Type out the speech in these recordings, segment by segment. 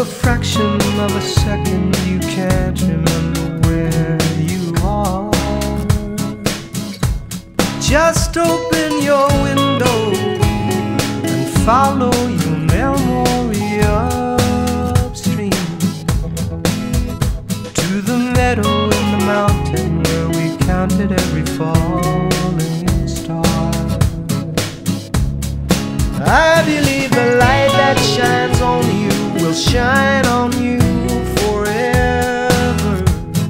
a fraction of a second you can't remember where you are. Just open your window and follow your memory upstream to the meadow in the mountain where we counted every falling star. I believe the light that shines on you will shine on you forever.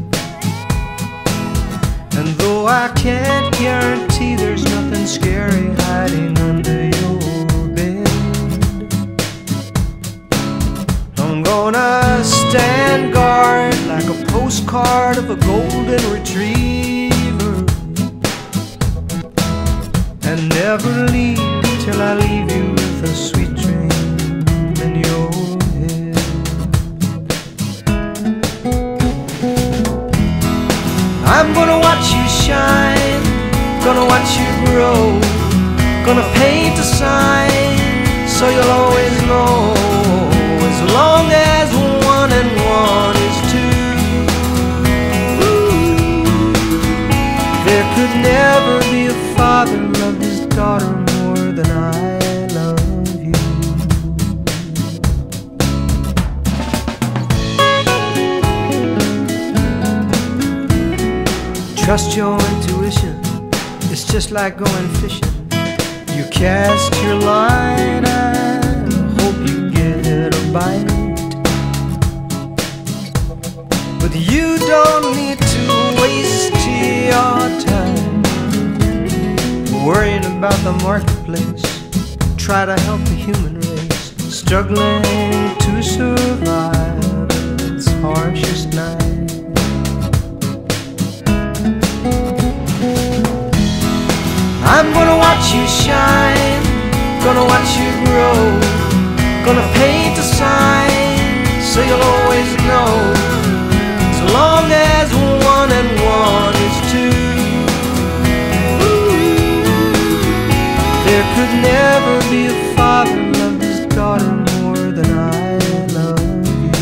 And though I can't guarantee there's nothing scary hiding under your bed, I'm gonna stand guard like a postcard of a golden retriever and never leave till I leave you with a sweet dream in your head. I'm gonna watch you shine, gonna watch you grow, gonna paint a sign so you'll always know. As long as 1 and 1 is 2, there could never be a father love his daughter more than I love you. Trust your intuition, it's just like going fishing. You cast your line and hope you get a bite, but you don't need to waste your time worrying about the marketplace. Try to help the human race struggling to survive its harshest night. I'm gonna watch you shine, gonna watch you grow, gonna paint a sign so you'll always know. As long as 1 and 1 is 2, there could never be a father love his daughter more than I love you.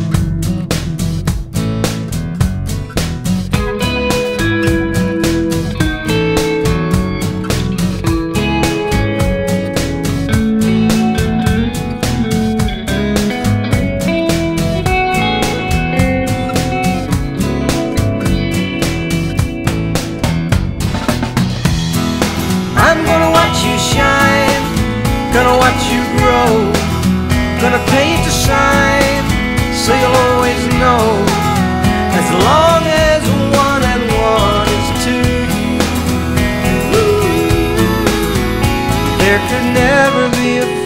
I'm gonna watch you shine, gonna watch you grow, gonna paint a sign so you'll always know. As long as 1 and 1 is 2, there could never be a